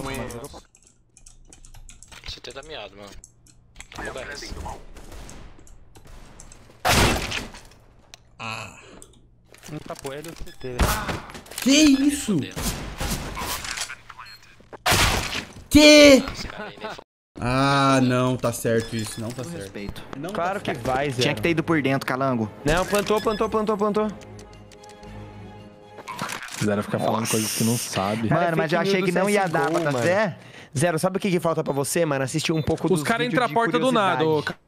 CT tá miado, mano. Vou dar essa. Não tapou ele o CT, velho. Que isso? Que? Ah, não, tá certo isso, não tá certo. Respeito. Não Claro que vai, Zé. Tinha que ter ido por dentro, calango. Não, plantou. Zero ficar falando coisas que não sabe. Mano, mas eu achei que não ia dar pra dar fé. Zero, sabe o que falta pra você, mano? Assistir um pouco dos Os caras vídeos entram a de porta do nada. curiosidade.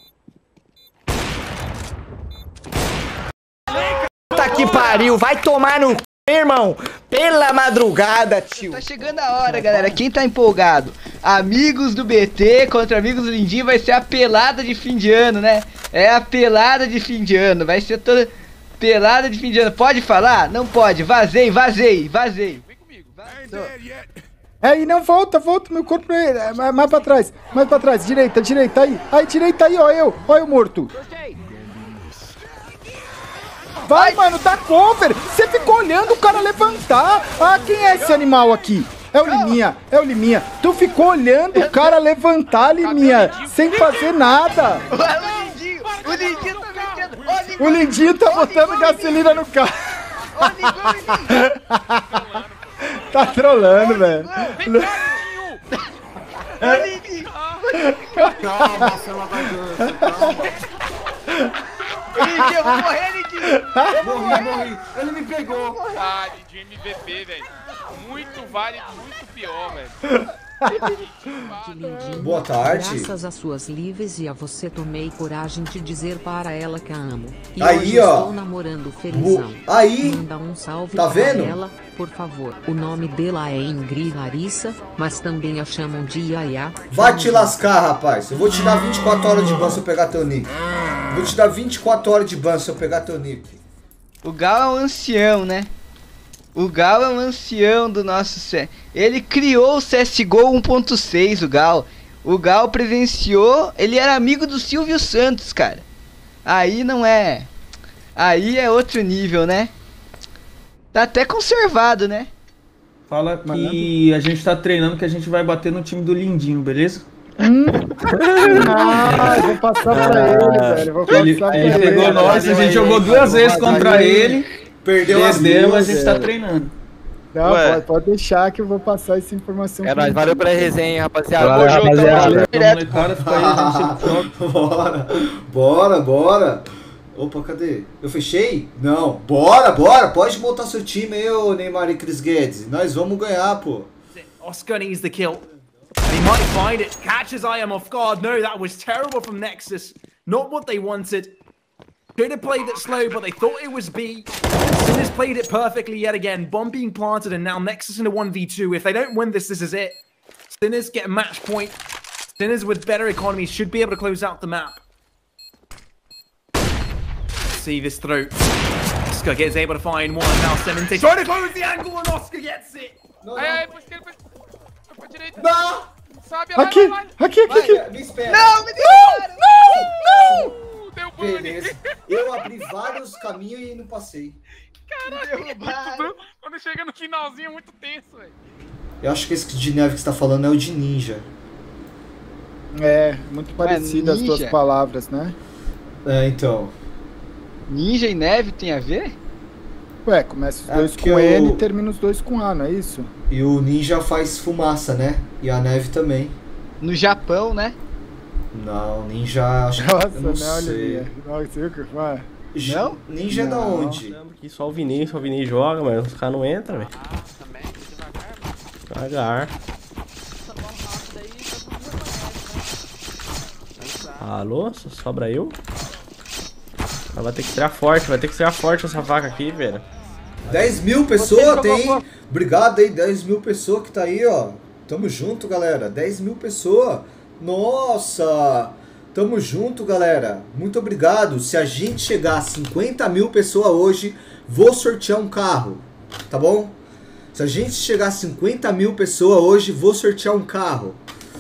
Puta que pariu, vai tomar no c, irmão. Pela madrugada, tio. Tá chegando a hora, galera. Quem tá empolgado? Amigos do BT contra amigos do Lindinho vai ser a pelada de fim de ano, né? É a pelada de fim de ano. Vai ser toda pelada de fim de ano. Pode falar? Não pode. Vazei. Vem comigo. Aí, não, volta, meu corpo mais pra trás, direita aí, direita aí, ó eu morto. Vai, mano, dá cover, você ficou olhando o cara levantar. Ah, quem é esse animal aqui? É o Liminha, tu ficou olhando o cara levantar, Liminha, sem fazer nada. O Lindinho tá metendo. O Lindinho tá botando gasolina no carro. Tá trolando, velho. Calma, você não vai Lindinho, eu vou morrer, Lindinho. Morri. Ele me pegou. Ah, de MVP, velho. Muito válido, muito pior, velho. Boa tarde. Graças às suas lives e a você tomei coragem de dizer para ela que a amo. E aí, hoje ó. estou namorando felizão. Aí. Manda um salve tá para vendo? ela, por favor. O nome dela é Ingrid Larissa, mas também a chamam de Yaya. Vai te lascar, rapaz. Eu vou te dar 24 horas de ban se eu pegar teu nick. Vou te dar 24 horas de ban se eu pegar teu nick. O Gal é um ancião, né? O Gal é um ancião do nosso CS. Ele criou o CSGO 1.6, o Gal. O Gal presenciou, ele era amigo do Silvio Santos, cara. Aí não é... Aí é outro nível, né? Tá até conservado, né? Fala que a gente tá treinando, que a gente vai bater no time do Lindinho, beleza? Ah, eu vou passar pra ele, velho. Ele pegou nós, a gente jogou 2 vezes contra ele. Perdeu as mas duas, a gente tá treinando. Não, pode deixar que eu vou passar essa informação. É nóis, valeu pela resenha, rapaziada. Valeu, rapaziada. Bora. Opa, cadê? Eu fechei? Não. Bora. Pode montar seu time aí, ô Neymar e Chris Guedes. Nós vamos ganhar, pô. Oscar needs the kill. And he might find it. Catches I am off guard. No, that was terrible from Nexus. Not what they wanted. Should have played it slow, but they thought it was B. Sinners played it perfectly yet again. Bomb being planted, and now Nexus in a 1v2. If they don't win this, this is it. Sinners get a match point. Sinners with better economies should be able to close out the map. See this through. Oscar gets able to find one. Now Simmons trying to close the angle, and Oscar gets it. Aí, pra esquerda, pra direita. Não! Sabe, Aqui. Me espera. Não! Deu pane. Beleza. Eu abri vários caminhos e não passei. Caraca, quando chega no finalzinho é muito tenso, velho. Eu acho que esse de neve que você tá falando é o de ninja. É, muito parecido as duas palavras, né? É, então. Ninja e neve tem a ver? Ué, começa os dois com N e termina os dois com A, não é isso? E o ninja faz fumaça, né? E a neve também. No Japão, né? Não, ninja acho que eu não sei. Não? Ninja é da onde? Aqui só o Vinícius joga, mas os caras não entram, velho. Devagar. Alô? Só sobra eu? Vai ter que tirar forte essa vaca aqui, velho. 10 mil pessoas tem. Obrigado aí, 10 mil pessoas que tá aí, ó. Tamo junto, galera. 10 mil pessoas. Nossa! Tamo junto, galera. Muito obrigado. Se a gente chegar a 50 mil pessoas hoje, vou sortear um carro. Tá bom? Se a gente chegar a 50 mil pessoas hoje, vou sortear um carro.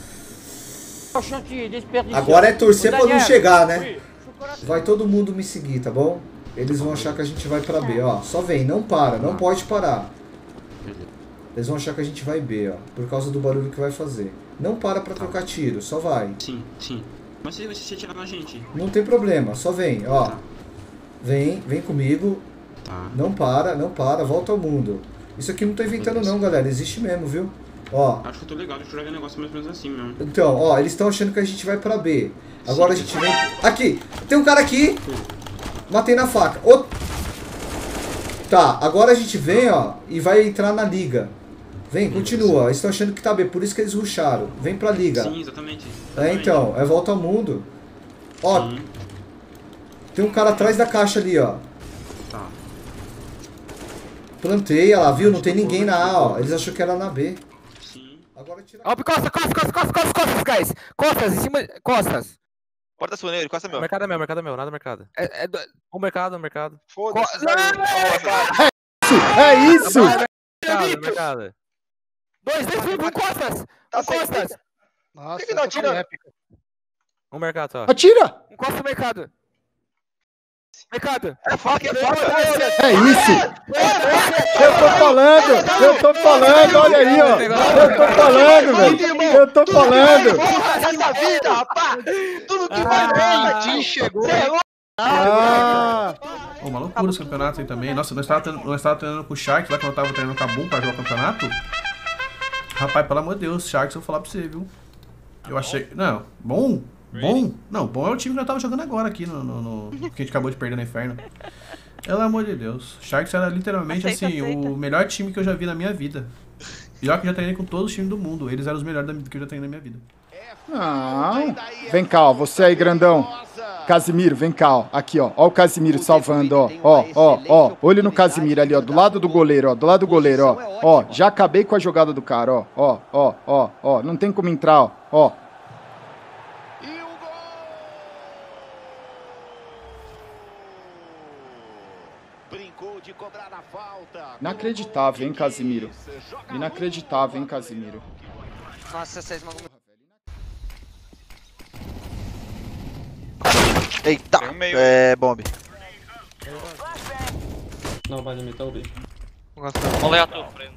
Agora é torcer pra não chegar, né? Vai todo mundo me seguir, tá bom? Eles vão achar que a gente vai pra B, ó. Só vem, não para, não pode parar. Eles vão achar que a gente vai B, ó. Por causa do barulho que vai fazer. Não para pra trocar tiro, só vai. Sim, sim. Mas se você atirar na gente? Não tem problema, só vem, ó. Tá. Vem comigo. Tá. Não para, volta ao mundo. Isso aqui não tô inventando não, galera. Existe mesmo, viu? Ó. Acho que eu tô legal, deixa eu jogar um negócio mais ou menos assim mesmo. Então, ó, eles estão achando que a gente vai pra B. Agora sim, a gente vem... Aqui! Tem um cara aqui! Matei na faca. Tá, agora a gente vem, ó, e vai entrar na liga. Vem, continua. Eles estão achando que tá B, por isso que eles rusharam. Vem pra liga. Sim, exatamente. Então, é volta ao mundo. Ó, sim. Tem um cara atrás da caixa ali, ó. Tá. Plantei, olha lá, viu? Não tem ninguém na A, ó. Eles acham que era na B. Sim. Agora tira... Ó, costas, guys. Costas, em cima... Costas. Porta sua nele, costa meu. Mercado é meu, nada mercado. O mercado. Foda-se. É isso! Mercado. 2, 1, costas! Costas! Nossa, por que não atira? Um mercado só. Atira! Encosta o mercado. Mercado! É faca! É isso! Eu tô falando, olha aí, ó! Eu tô falando, velho! Eu tô falando! Essa vida, rapaz! Tudo que vai bem! Chegou! Uma loucura esse campeonato aí também. Nossa, nós tava treinando com o Sharks lá quando eu tava treinando com a Bull pra jogar o campeonato. Rapaz, pelo amor de Deus, Sharks, eu vou falar pra você, viu? Eu achei... Não, bom? Não, bom é o time que eu tava jogando agora aqui, que a gente acabou de perder no Inferno. Pelo amor de Deus. Sharks era literalmente, assim, o melhor time que eu já vi na minha vida. Pior que eu já treinei com todos os times do mundo. Eles eram os melhores que eu já treinei na minha vida. Não. Vem cá, ó. Você aí, grandão. Casimiro, vem cá, ó. Aqui, ó. Ó o Casimiro salvando, ó. Ó. Olho no Casimiro ali, ó. Do lado do goleiro, ó. Ó. Já acabei com a jogada do cara, ó. Ó. Não tem como entrar, ó. Inacreditável, hein, Casimiro? Inacreditável, hein, Casimiro? Nossa, vocês não... Eita! É, bombe. Não, vai limitar o B. Olha a tua frente.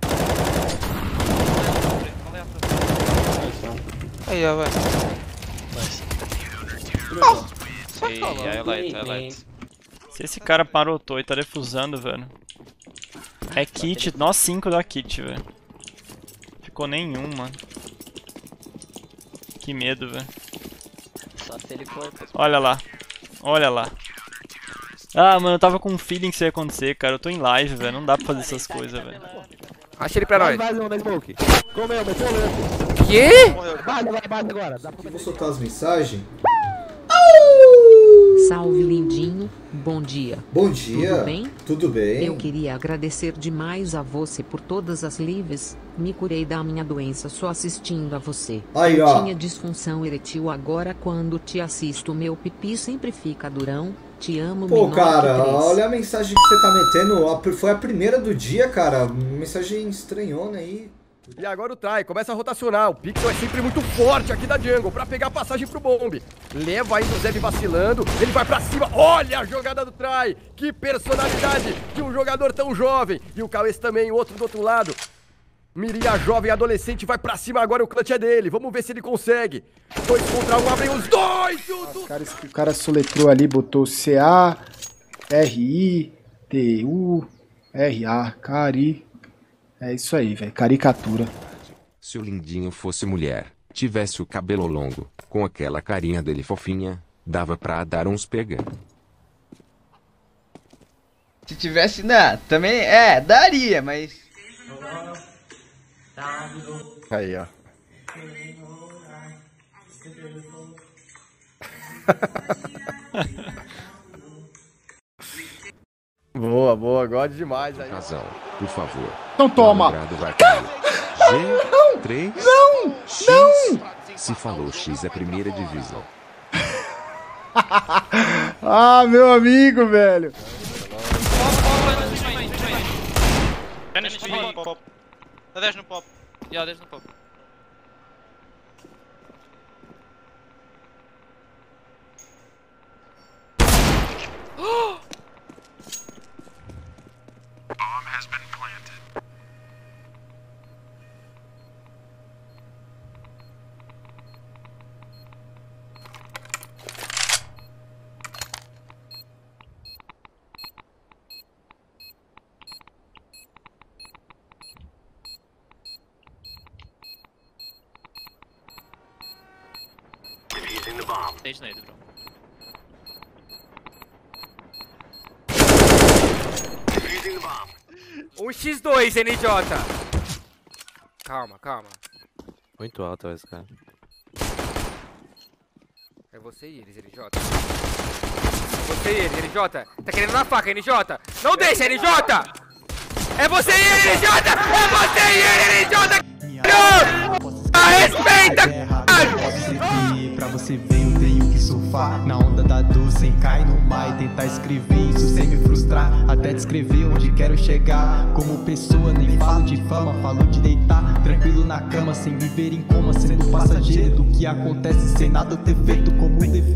Aí, ó, velho. Highlight. Se esse cara parotou e tá defusando, velho. É kit, nós 5 da kit, velho. Ficou nenhum, mano. Que medo, velho. Só se ele for. Olha lá. Ah, mano, eu tava com um feeling que isso ia acontecer, cara. Eu tô em live, velho. Não dá pra fazer essas coisas, velho. Achei ele pra nós. Vai, na smoke. Comeu, meteu o lance. Quê? Vai agora. Vou soltar as mensagens. Salve, lindinho. Bom dia. Bom dia. Tudo bem? Tudo bem. Eu queria agradecer demais a você por todas as lives. Me curei da minha doença só assistindo a você. Aí, eu ó. tinha disfunção eretil, agora quando te assisto, meu pipi sempre fica durão. Te amo, Pô, menor cara, que cresce. olha a mensagem que você tá metendo. Foi a primeira do dia, cara. Mensagem estranhona aí. E agora o try, começa a rotacionar. O Pixel é sempre muito forte aqui da jungle pra pegar a passagem pro bombe. Leva ainda o Zeb vacilando, ele vai pra cima. Olha a jogada do try. Que personalidade de um jogador tão jovem. E o Cauês também, o outro do outro lado. Miria, jovem adolescente, vai pra cima agora, o clutch é dele. Vamos ver se ele consegue. 2 contra 1, abrem os dois juntos. O cara soletrou ali, botou C-A-R-I-T-U-R-A. Cari... É isso aí, velho. Caricatura. Se o lindinho fosse mulher, tivesse o cabelo longo, com aquela carinha dele fofinha, dava pra dar uns pega. Se tivesse, não, também, daria, mas... Aí, ó. Boa, gosto demais aí. Casal, por favor. Então toma. G3 X. Se falou X é primeira divisão. Ah, meu amigo, velho. Dá 10 no pop. 10 no pop. Deixa nele, bro. Um X2, NJ. Calma, calma. Muito alto esse cara. É você e eles, NJ. É você e eles, NJ. Tá querendo na faca, NJ. Não deixa, NJ. É você e ele, NJ. É você e ele, NJ. Respeita, caralho. Pra você ver, eu tenho que surfar na onda da dor, sem cair no mar e tentar escrever isso sem me frustrar, até descrever onde quero chegar. Como pessoa, nem falo de fama, falo de deitar tranquilo na cama, sem viver em coma, sendo passageiro do que acontece sem nada ter feito como defeito.